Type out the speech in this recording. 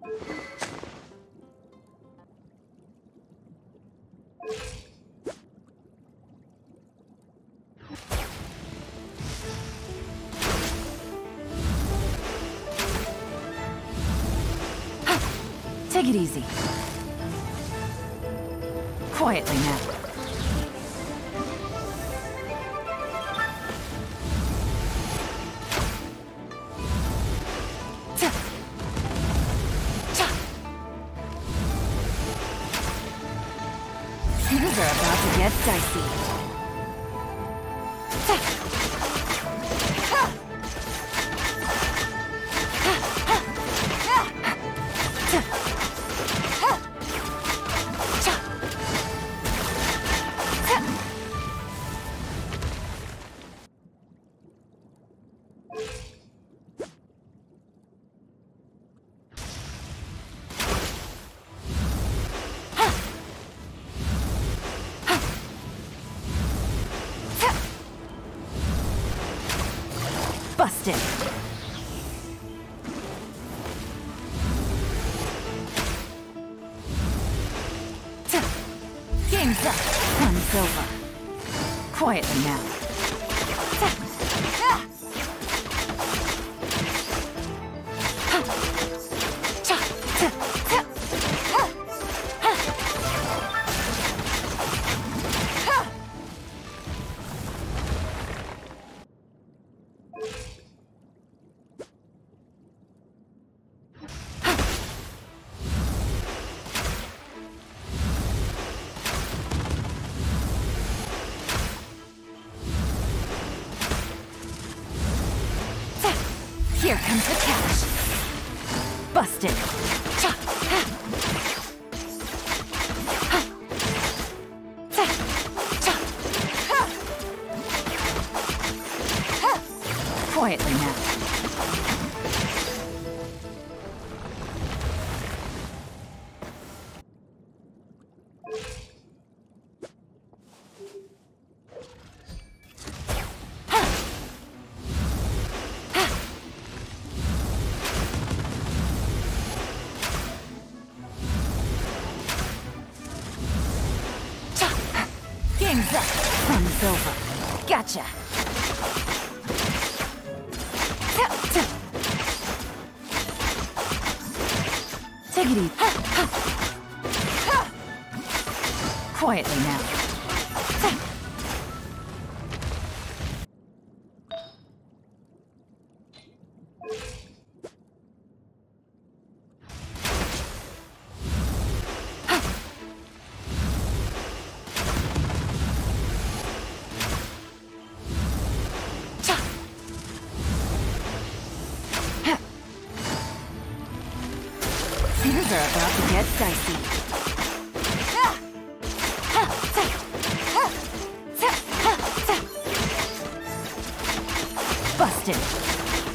Take it easy. Quietly now. Things are about to get dicey. Busted. Game's up. Fun's over. Quietly now. Here comes the catch. Busted. Quietly now. Game's up. Fun's over. Gotcha. Take it easy. Quietly now. Things are about to get dicey. Busted.